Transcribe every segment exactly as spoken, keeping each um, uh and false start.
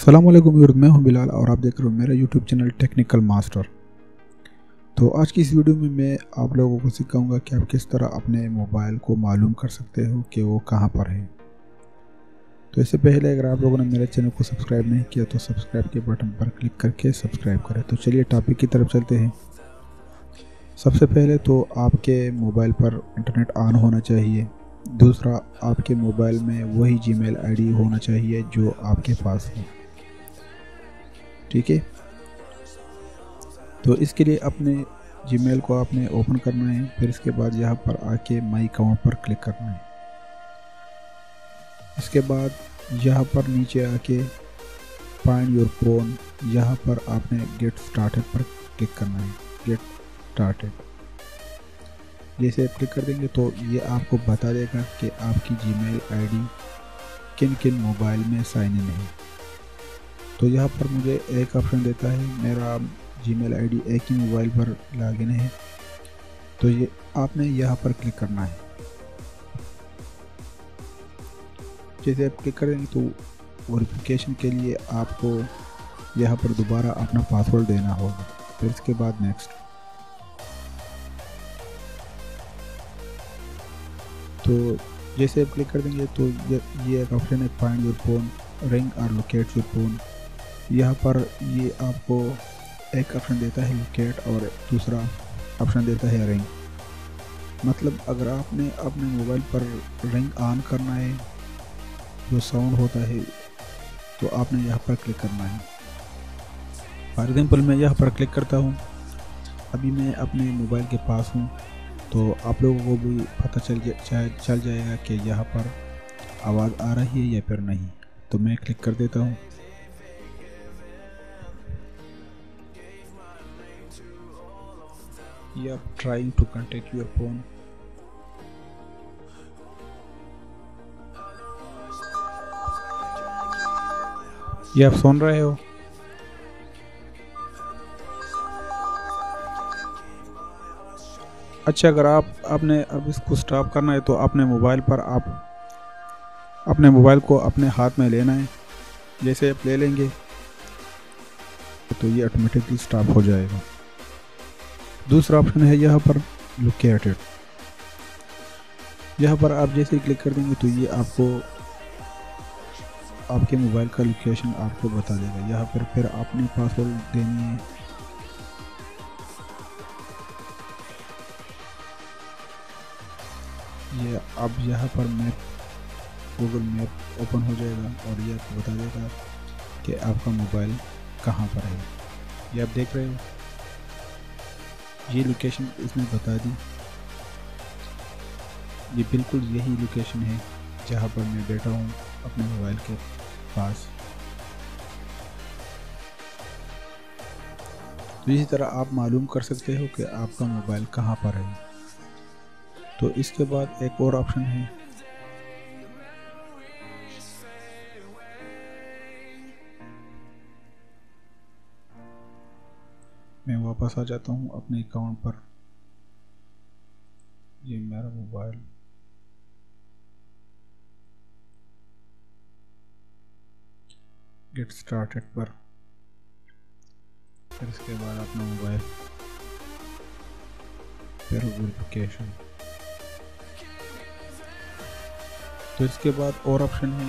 अस्सलामुअलैकुम व्यूअर्स, मैं हूं बिलाल और आप देख रहे हो मेरा यूट्यूब चैनल टेक्निकल मास्टर। तो आज की इस वीडियो में मैं आप लोगों को सिखाऊंगा कि आप किस तरह अपने मोबाइल को मालूम कर सकते हो कि वो कहां पर है। तो इससे पहले अगर आप लोगों ने मेरे चैनल को सब्सक्राइब नहीं किया तो सब्सक्राइब के बटन पर क्लिक करके सब्सक्राइब करें। तो चलिए टॉपिक की तरफ चलते हैं। सबसे पहले तो आपके मोबाइल पर इंटरनेट ऑन होना चाहिए। दूसरा, आपके मोबाइल में वही जीमेल आईडी होना चाहिए जो आपके पास है। ठीक है, तो इसके लिए अपने जीमेल को आपने ओपन करना है। फिर इसके बाद यहाँ पर आके माई अकाउंट पर क्लिक करना है। इसके बाद यहाँ पर नीचे आके फाइंड योर फोन, यहाँ पर आपने गेट स्टार्टेड पर क्लिक करना है। गेट स्टार्टेड जैसे क्लिक कर देंगे तो ये आपको बता देगा कि आपकी जीमेल आईडी किन किन मोबाइल में साइन इन है। तो यहाँ पर मुझे एक ऑप्शन देता है, मेरा जीमेल आईडी एक ही मोबाइल पर लॉगिन है, तो ये आपने यहाँ पर क्लिक करना है। जैसे आप क्लिक करेंगे तो वेरिफिकेशन के लिए आपको यहाँ पर दोबारा अपना पासवर्ड देना होगा। फिर इसके बाद नेक्स्ट। तो जैसे आप क्लिक कर देंगे तो ये ये एक ऑप्शन है, फाइंड योर फोन, रिंग और लोकेट योर फोन। यहाँ पर ये आपको एक ऑप्शन देता है लोकेट और दूसरा ऑप्शन देता है रिंग। मतलब अगर आपने अपने मोबाइल पर रिंग ऑन करना है, जो साउंड होता है, तो आपने यहाँ पर क्लिक करना है। फॉर एग्जांपल मैं यहाँ पर क्लिक करता हूँ। अभी मैं अपने मोबाइल के पास हूँ, तो आप लोगों को भी पता चल जा, चल जाएगा कि यहाँ पर आवाज़ आ रही है या फिर नहीं। तो मैं क्लिक कर देता हूँ। You are trying to contact your phone. ये आप सुन रहे हो। अच्छा, अगर आप आपने अब इसको स्टॉप करना है तो अपने मोबाइल पर आप अपने मोबाइल को अपने हाथ में लेना है। जैसे आप ले लेंगे तो ये ऑटोमेटिकली स्टॉप हो जाएगा। दूसरा ऑप्शन है यहाँ पर लोकेटेड। यहाँ पर आप जैसे ही क्लिक कर देंगे तो ये आपको आपके मोबाइल का लोकेशन आपको बता देगा। यहाँ पर फिर आपने पासवर्ड देनी है। ये अब यहाँ पर मैप, गूगल मैप ओपन हो जाएगा और ये आपको बता देगा कि आपका मोबाइल कहाँ पर है। ये आप देख रहे हो, ये लोकेशन इसने बता दी। ये बिल्कुल यही लोकेशन है जहाँ पर मैं बैठा हूँ अपने मोबाइल के पास। तो इसी तरह आप मालूम कर सकते हो कि आपका मोबाइल कहाँ पर है। तो इसके बाद एक और ऑप्शन है, मैं वापस आ जाता हूँ अपने अकाउंट पर। ये मेरा मोबाइल, गेट स्टार्टेड पर, फिर इसके बाद अपना मोबाइल, फिर वेरिफिकेशन। तो इसके बाद और ऑप्शन है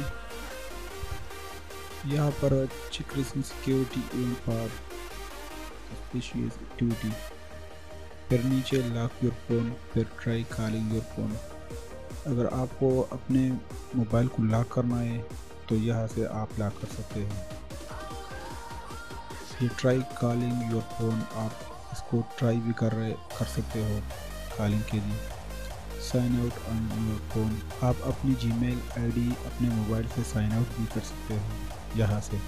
यहाँ पर check recent security and for suspicious activity. फिर नीचे लॉक योर फोन, फिर ट्राई कॉलिंग योर फोन। अगर आपको अपने मोबाइल को लॉक करना है तो यहाँ से आप लॉक कर सकते हैं। ये ट्राई कॉलिंग योर फोन, आप इसको ट्राई भी कर रहे कर सकते हो कॉलिंग के लिए। Sign out on your phone, आप अपनी जीमेल आईडी अपने मोबाइल से साइन आउट भी कर सकते हो यहाँ से।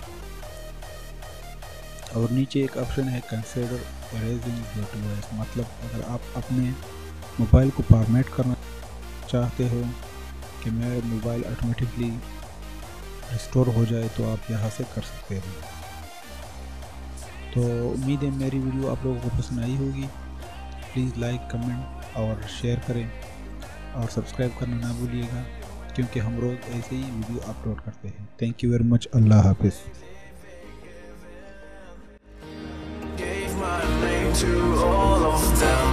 और नीचे एक ऑप्शन है कंसीडर इरेजिंग योर डिवाइस। मतलब अगर आप अपने मोबाइल को फॉर्मेट करना चाहते हो कि मेरा मोबाइल ऑटोमेटिकली रिस्टोर हो जाए, तो आप यहाँ से कर सकते हो। तो उम्मीद है मेरी वीडियो आप लोगों को पसंद आई होगी। प्लीज़ लाइक, कमेंट और शेयर करें और सब्सक्राइब करना ना भूलिएगा, क्योंकि हम रोज़ ऐसे ही वीडियो अपलोड करते हैं। Thank you very much. अल्लाह हाफिज़। to all of them.